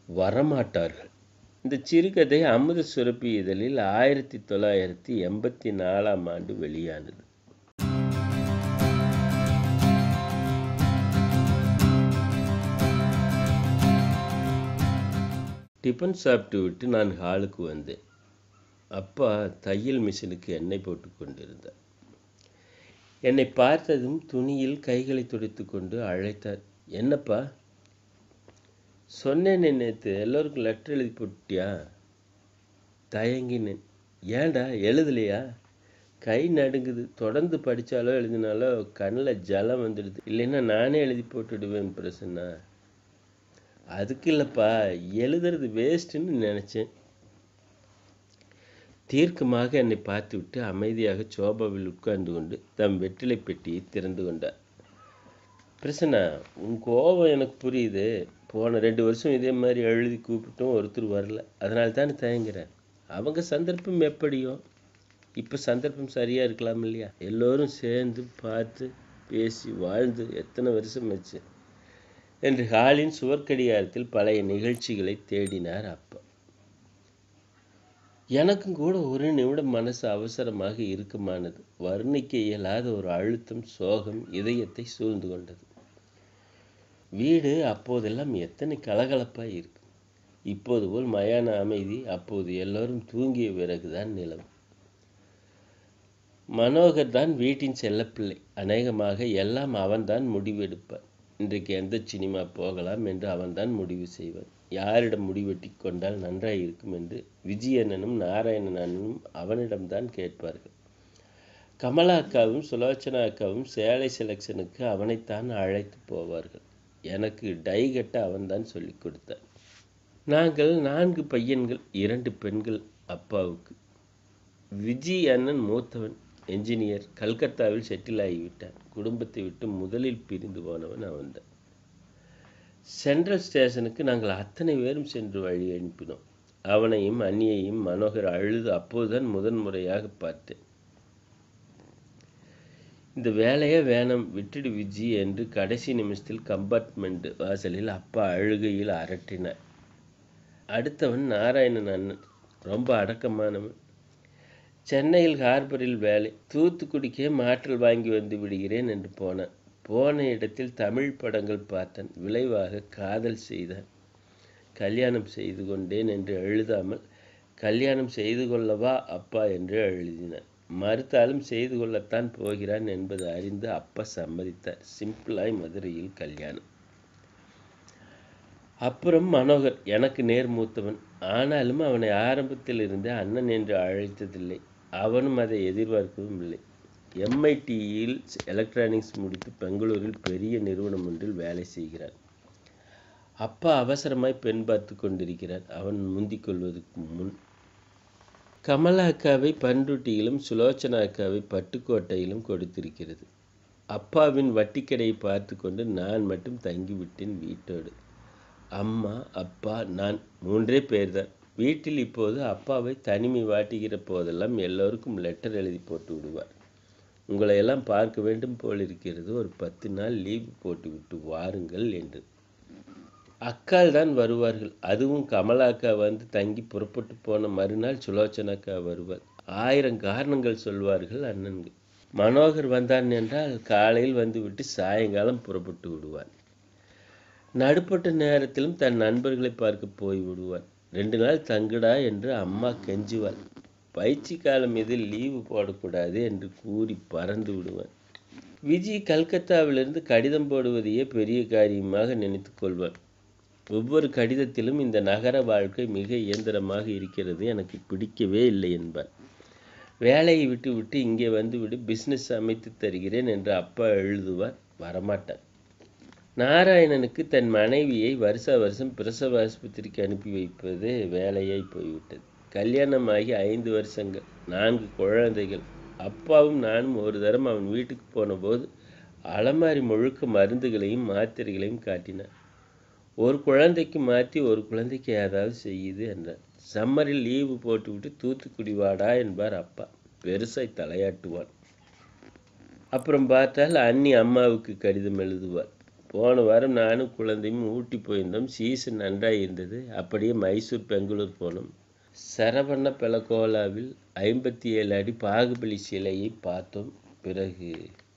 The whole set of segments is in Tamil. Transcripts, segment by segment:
வரமாட்டார்கள். இந்த சிறுகதை அமுத சுரப்பி இதழில் 1984 வெளியானது. டிஃபன் சாப்பிட்டு விட்டு நான் ஹாலுக்கு வந்தேன். அப்பா தையல் மிஷினுக்கு எண்ணெய் போட்டு கொண்டிருந்தார். என்னை பார்த்ததும் துணியில் கைகளை துடைத்து கொண்டு அழைத்தார். என்னப்பா? சொன்னேனே நேற்று எல்லோருக்கும் லெட்டர் எழுதி போட்டியா? தயங்கினேன். ஏன்டா எழுதலையா? கை நடுங்குது. தொடர்ந்து படித்தாலோ எழுதினாலோ கண்ணில் ஜலம் வந்துடுது. இல்லைன்னா நானே எழுதி போட்டுடுவேன் பிரசன்னா. அதுக்கு இல்லைப்பா, எழுதுறது வேஸ்ட்டுன்னு நினச்சேன். தீர்க்கமாக என்னை பார்த்துவிட்டு அமைதியாக சோபாவில் உட்கார்ந்து கொண்டு தம் வெற்றிலை பெட்டியை திறந்து கொண்டார். பிரசன்னா, உன் கோபம் எனக்கு புரியுது. போன 2 வருஷம் இதே மாதிரி எழுதி கூப்பிட்டும் ஒருத்தர் வரல. அதனால தானே தயங்குறேன். அவங்க சந்தர்ப்பம் எப்படியோ, இப்போ சந்தர்ப்பம் சரியாக இருக்கலாம் இல்லையா? எல்லோரும் சேர்ந்து பார்த்து பேசி வாழ்ந்து எத்தனை வருஷம் வச்சு என்று ஹாலின் சுவர்க்கடிகாரத்தில் பழைய நிகழ்ச்சிகளை தேடினார் அப்பா. எனக்கும் கூட ஒரு நிமிடம் மனசு அவசரமாக இறுக்கமானது. வர்ணிக்க இயலாத ஒரு அழுத்தம், சோகம் இதயத்தை சூழ்ந்து கொண்டது. வீடு அப்போதெல்லாம் எத்தனை கலகலப்பாய் இருக்கு. இப்போது போல் மயான அமைதி அப்போது எல்லோரும் தூங்கிய பிறகுதான் நிலவும். மனோகர் தான் வீட்டின் செல்லப்பிள்ளை. அநேகமாக எல்லாம் அவன்தான் முடிவெடுப்பான். இன்றைக்கு எந்த சினிமா போகலாம் என்று அவன்தான் முடிவு செய்வான். யாரிடம் முடிவெட்டி கொண்டால் நன்றாயிருக்கும் என்று விஜயண்ணனும் நாராயணன் அண்ணனும் அவனிடம்தான் கேட்பார்கள். கமலா அக்காவும் சுலோச்சனா அக்காவும் சேலை செலெக்ஷனுக்கு அவனைத்தான் அழைத்து போவார்கள். எனக்கு டை கட்ட அவன்தான் சொல்லி கொடுத்தான். நாங்கள் 4 பையன்கள், 2 பெண்கள் அப்பாவுக்கு. விஜய் அண்ணன் மூத்தவன், என்ஜினியர், கல்கத்தாவில் செட்டில் ஆகிவிட்டான். குடும்பத்தை விட்டு முதலில் பிரிந்து போனவன் அவன்தான். சென்ட்ரல் ஸ்டேஷனுக்கு நாங்கள் அத்தனை பேரும் சென்று வழி அனுப்பினோம். அவனையும் அண்ணியையும் மனோகர் அழுது அப்போதுதான் முதன்முறையாக பார்த்தேன். இந்த வேலையே வேணாம், விட்டுடு விஜி என்று கடைசி நிமிஷத்தில் கம்பார்ட்மெண்ட் வாசலில் அப்பா அழுகையில் அரட்டினார். அடுத்தவன் நாராயணன் அண்ணன். ரொம்ப அடக்கமானவன். சென்னையில் ஹார்பரில் வேலை. தூத்துக்குடிக்கே மாற்றல் வாங்கி வந்து விடுகிறேன் என்று போனான். போன இடத்தில் தமிழ் படங்கள் பார்த்தான். விளைவாக காதல் செய்தான். கல்யாணம் செய்து கொண்டேன் என்று எழுதாமல் கல்யாணம் செய்து கொள்ளவா அப்பா என்று எழுதினான். மறுத்தாலும் செய்து கொள்ளத்தான் போகிறான் என்பது அறிந்து அப்பா சம்மதித்தார். சிம்பிளாய் மதுரையில் கல்யாணம். அப்புறம் மனோகர் எனக்கு நேர் மூத்தவன். ஆனாலும் அவனை ஆரம்பத்தில் இருந்தே அண்ணன் என்று அழைத்ததில்லை. அவனும் அதை எதிர்பார்க்கவும் இல்லை. MITயில் எலக்ட்ரானிக்ஸ் முடித்து பெங்களூரில் பெரிய நிறுவனம் ஒன்றில் வேலை செய்கிறான். அப்பா அவசரமாய் பெண் பார்த்து கொண்டிருக்கிறார். அவன் முந்திக் கொள்வதற்கு முன். கமலா அக்காவை பண்ருட்டியிலும் சுலோச்சனா அக்காவை பட்டுக்கோட்டையிலும் கொடுத்திருக்கிறது. அப்பாவின் வட்டிக்கடையை பார்த்து கொண்டு நான் மட்டும் தங்கிவிட்டேன் வீட்டோடு. அம்மா, அப்பா, நான் 3 பேர்தான். வீட்டில் இப்போது அப்பாவை தனிமை வாட்டுகிற போதெல்லாம் எல்லோருக்கும் லெட்டர் எழுதி போட்டு விடுவார். உங்களை எல்லாம் பார்க்க வேண்டும் போலிருக்கிறது, ஒரு 10 நாள் லீவ் போட்டுவிட்டு வாருங்கள் என்று. அக்கால் தான் வருவார்கள். அதுவும் கமலா அக்கா வந்து தங்கி புறப்பட்டு போன மறுநாள் சுலோச்சனா அக்கா வருவார். 1000 காரணங்கள் சொல்வார்கள் அண்ணன்கள். மனோகர் வந்தான் என்றால் காலையில் வந்துவிட்டு சாயங்காலம் புறப்பட்டு விடுவான். நடுப்பட்ட நேரத்திலும் தன் நண்பர்களை பார்க்க போய் விடுவான். 2 நாள் தங்குடா என்று அம்மா கெஞ்சுவாள். பயிற்சி காலம் இதில் லீவு போடக்கூடாது என்று கூறி பறந்து விடுவான். விஜய் கல்கத்தாவிலிருந்து கடிதம் போடுவதையே பெரிய காரியமாக நினைத்து கொள்வான். ஒவ்வொரு கடிதத்திலும் இந்த நகர வாழ்க்கை மிக இயந்திரமாக இருக்கிறது, எனக்கு பிடிக்கவே இல்லை என்பான். வேலையை விட்டு விட்டு இங்கே வந்துவிடு, பிஸ்னஸ் அமைத்து தருகிறேன் என்று அப்பா எழுதுவார். வரமாட்டான். நாராயணனுக்கு தன் மனைவியை வருஷா வருஷம் பிரசவ ஆஸ்பத்திரிக்கு அனுப்பி வைப்பது வேலையாய் போய்விட்டது. கல்யாணமாகி 5 வருஷங்கள், 4 குழந்தைகள். அப்பாவும் நானும் ஒரு தரம் அவன் வீட்டுக்கு போன போது அலமாரி முழுக்க மருந்துகளையும் மாத்திரைகளையும் காட்டினான். ஒரு குழந்தைக்கு மாற்றி ஒரு குழந்தைக்கு ஏதாவது செய்யுது என்றார். சம்மரில் லீவு போட்டுவிட்டு தூத்துக்குடி வாடா என்பார் அப்பா. பெருசாய் தலையாட்டுவான். அப்புறம் பார்த்தால் அண்ணி அம்மாவுக்கு கடிதம் எழுதுவார். போன வாரம் நானும் குழந்தையும் ஊட்டி போயிருந்தோம். சீசன் நன்றாக இருந்தது. அப்படியே மைசூர், பெங்களூர் போனோம். சரவண பெலகோலாவில் 57 அடி பாகுபலி சிலையை பார்த்தோம். பிறகு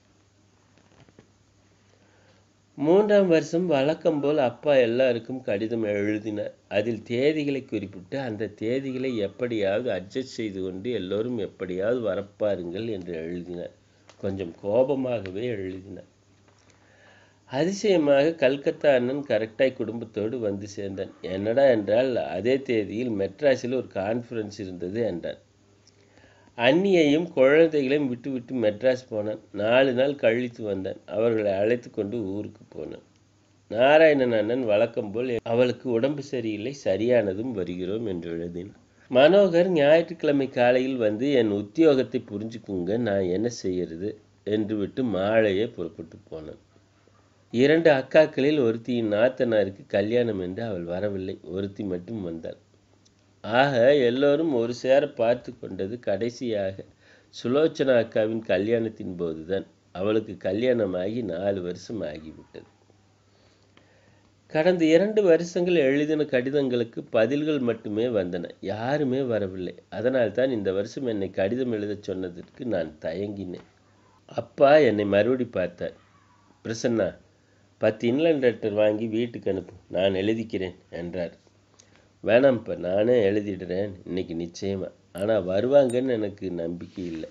3ஆம் வருஷம் வழக்கம்போல் அப்பா எல்லாருக்கும் கடிதம் எழுதினார். அதில் தேதிகளை குறிப்பிட்டு அந்த தேதிகளை எப்படியாவது அட்ஜஸ்ட் செய்து கொண்டு எல்லோரும் எப்படியாவது வரப்பாருங்கள் என்று எழுதினார். கொஞ்சம் கோபமாகவே எழுதினார். அதிசயமாக கல்கத்தா அண்ணன் கரெக்டாய் குடும்பத்தோடு வந்து சேர்ந்தான். என்னடா என்றால் அதே தேதியில் மெட்ராஸில் ஒரு கான்ஃபரன்ஸ் இருந்தது என்றான். அண்ணியையும் குழந்தைகளையும் விட்டு மெட்ராஸ் போனான். 4 நாள் கழித்து வந்தான். அவர்களை அழைத்து கொண்டு ஊருக்கு போனான். நாராயணன் அண்ணன் வழக்கம்போல் அவளுக்கு உடம்பு சரியில்லை, சரியானதும் வருகிறோம் என்று எழுதினான். மனோகர் ஞாயிற்றுக்கிழமை காலையில் வந்து என் உத்தியோகத்தை புரிஞ்சுக்குங்க, நான் என்ன செய்யறது என்று விட்டு மாலையே புறப்பட்டு போனான். 2 அக்காக்களில் ஒருத்தியின் நாத்தனாருக்கு கல்யாணம் என்று அவள் வரவில்லை. ஒருத்தி மட்டும் வந்தாள். ஆக எல்லோரும் ஒரு சேர பார்த்து கொண்டது கடைசியாக சுலோச்சனா அக்காவின் கல்யாணத்தின் போதுதான். அவளுக்கு கல்யாணமாகி 4 வருஷம் ஆகிவிட்டது. கடந்த 2 வருஷங்கள் எழுதின கடிதங்களுக்கு பதில்கள் மட்டுமே வந்தன. யாருமே வரவில்லை. அதனால்தான் இந்த வருஷம் என்னை கடிதம் எழுதச் சொன்னதற்கு நான் தயங்கினேன். அப்பா என்னை மறுபடி பார்த்தார். பிரசன்னா, 10 இன்லைன் லெட்டர் வாங்கி வீட்டுக்கு அனுப்பு, நான் எழுதிக்கிறேன் என்றார். வேணாம்ப்பா, நானே எழுதிடுறேன் இன்னைக்கு நிச்சயமா. ஆனால் வருவாங்கன்னு எனக்கு நம்பிக்கை இல்லை.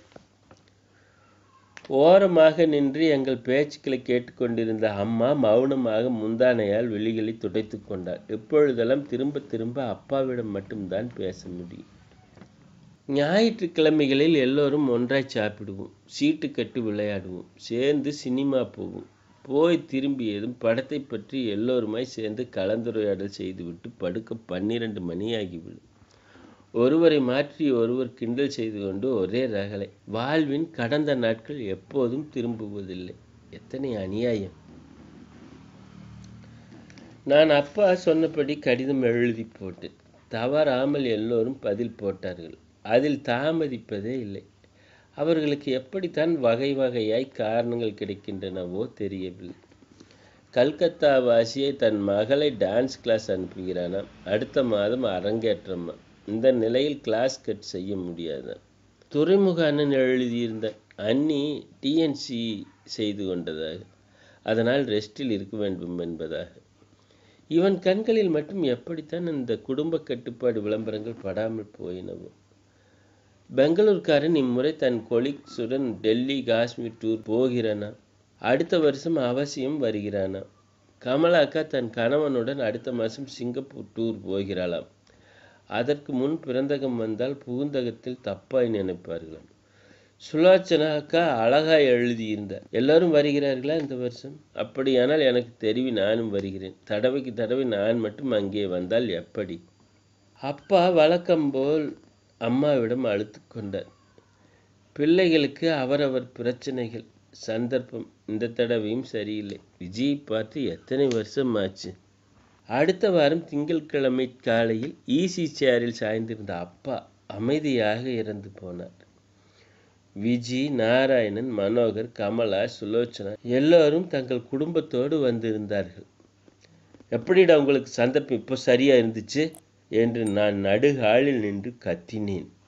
ஓரமாக நின்று எங்கள் பேச்சுக்களை கேட்டுக்கொண்டிருந்த அம்மா மௌனமாக முந்தானையால் விழிகளை துடைத்து கொண்டார். இப்பொழுதெல்லாம் திரும்ப திரும்ப அப்பாவிடம் மட்டும்தான் பேச முடியும். ஞாயிற்றுக்கிழமைகளில் எல்லோரும் ஒன்றாய் சாப்பிடுவோம், சீட்டு கட்டு விளையாடுவோம், சேர்ந்து சினிமா போவோம். போய் திரும்பியதும் படத்தை பற்றி எல்லோருமாய் சேர்ந்து கலந்துரையாடல் செய்துவிட்டு படுக்க 12 மணியாகிவிடும். ஒருவரை மாற்றி ஒருவர் கிண்டல் செய்து கொண்டு ஒரே ரகளை. வாழ்வின் கடந்த நாட்கள் எப்போதும் திரும்புவதில்லை. எத்தனை அநியாயம்! நான் அப்பா சொன்னபடி கடிதம் எழுதி போட்டேன். தவறாமல் எல்லோரும் பதில் போட்டார்கள். அதில் தாமதிப்பதே இல்லை. அவர்களுக்கு எப்படித்தான் வகை வகையாய் காரணங்கள் கிடைக்கின்றனவோ தெரியவில்லை. கல்கத்தா வாசியை தன் மகளை டான்ஸ் கிளாஸ் அனுப்புகிறானாம். அடுத்த மாதம் அரங்கேற்றமா. இந்த நிலையில் கிளாஸ் கட் செய்ய முடியாதான். துறைமுக அண்ணன் எழுதியிருந்தான். அண்ணி டிஎன்சி செய்து கொண்டதாக, அதனால் ரெஸ்டில் இருக்க வேண்டும் என்பதாக. இவன் கண்களில் மட்டும் எப்படித்தான் இந்த குடும்ப கட்டுப்பாடு விளம்பரங்கள் படாமல் போயினவோ. பெங்களூர்காரன் இம்முறை தன் கொலீக்ஸுடன் டெல்லி, காஷ்மீர் டூர் போகிறானா. அடுத்த வருஷம் அவசியம் வருகிறானா. கமலாக்கா தன் கணவனுடன் அடுத்த மாதம் சிங்கப்பூர் டூர் போகிறாளாம். அதற்கு முன் பிறந்தகம் வந்தால் புகுந்தகத்தில் தப்பாய் நினைப்பார்களாம். சுலோச்சனா அக்கா அழகாய் எழுதியிருந்தார். எல்லாரும் வருகிறார்களா இந்த வருஷம்? அப்படியானால் எனக்கு தெரிவி, நானும் வருகிறேன். தடவைக்கு தடவை நான் மட்டும் அங்கே வந்தால் எப்படி? அப்பா வழக்கம்போல் அம்மாவிடம் அழுத்து கொண்டார். பிள்ளைகளுக்கு அவரவர் பிரச்சனைகள், சந்தர்ப்பம் இந்த தடவையும் சரியில்லை. விஜயை பார்த்து எத்தனை வருஷம் ஆச்சு. அடுத்த வாரம் திங்கட்கிழமை காலையில் ஈசி சேரில் சாய்ந்திருந்த அப்பா அமைதியாக இறந்து போனார். விஜி, நாராயணன், மனோகர், கமலா, சுலோச்சனா எல்லோரும் தங்கள் குடும்பத்தோடு வந்திருந்தார்கள். எப்படிடா உங்களுக்கு சந்தர்ப்பம் இப்போ சரியா இருந்துச்சு என்று நான் நடுகாலில் நின்று கத்தினேன்.